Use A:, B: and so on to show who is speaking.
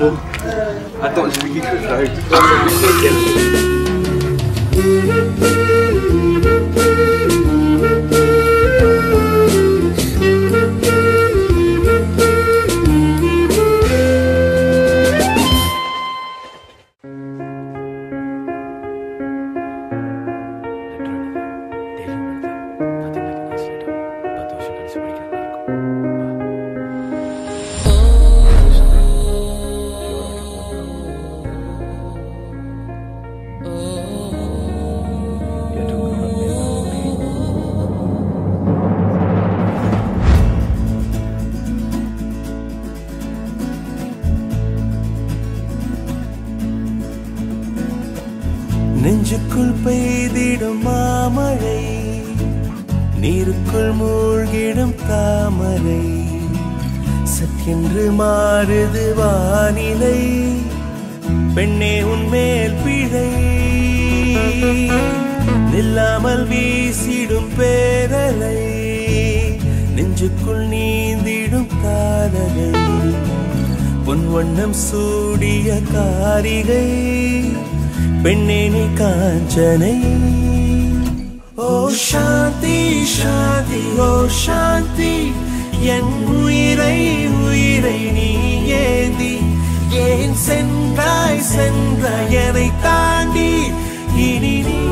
A: Attends, je vais quelque chose, j'arrive. நெஞ்சுக்குள் பெய்திடும் மாமழை, நீருக்குள் மூழ்கிடும் தாமரை, சற்றென்று மாறுது வானிலை, பெண்ணே உன்மேல் பிழை, நில்லாமல் வீசிடும் பேரலை, நெஞ்சுக்குள் நீந்திடும் காதலை, பொன் வண்ணம் சூடிய காரிகை, பெண்ணே நீ காஞ்சனை. ஓ சாந்தி சாந்தி ஓ சாந்தி, என் உயிரை உயிரை நீ ஏந்தி, ஏன் சென்றாய் சென்றாய் என்னை தாண்டி, இனி நீ